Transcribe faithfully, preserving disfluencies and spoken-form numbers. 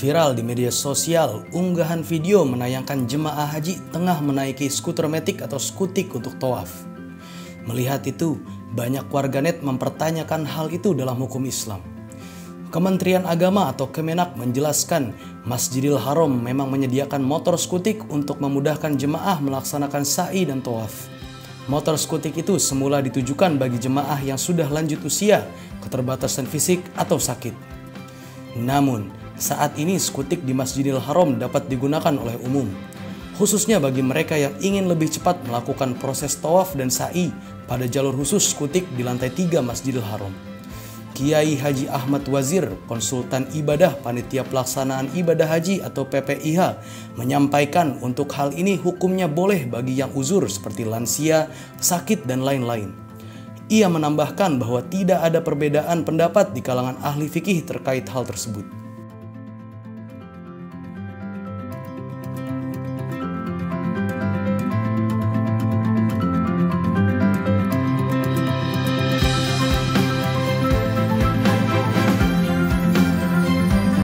Viral di media sosial, unggahan video menayangkan jemaah haji tengah menaiki skuter metik atau skutik untuk tawaf. Melihat itu, banyak warganet mempertanyakan hal itu dalam hukum Islam. Kementerian Agama atau Kemenak menjelaskan Masjidil Haram memang menyediakan motor skutik untuk memudahkan jemaah melaksanakan sa'i dan tawaf. Motor skutik itu semula ditujukan bagi jemaah yang sudah lanjut usia, keterbatasan fisik, atau sakit. Namun, saat ini skutik di Masjidil Haram dapat digunakan oleh umum, khususnya bagi mereka yang ingin lebih cepat melakukan proses tawaf dan sa'i pada jalur khusus skutik di lantai tiga Masjidil Haram. Kiai Haji Ahmad Wazir, konsultan ibadah Panitia Pelaksanaan Ibadah Haji atau P P I H, menyampaikan untuk hal ini hukumnya boleh bagi yang uzur seperti lansia, sakit, dan lain-lain. Ia menambahkan bahwa tidak ada perbedaan pendapat di kalangan ahli fikih terkait hal tersebut.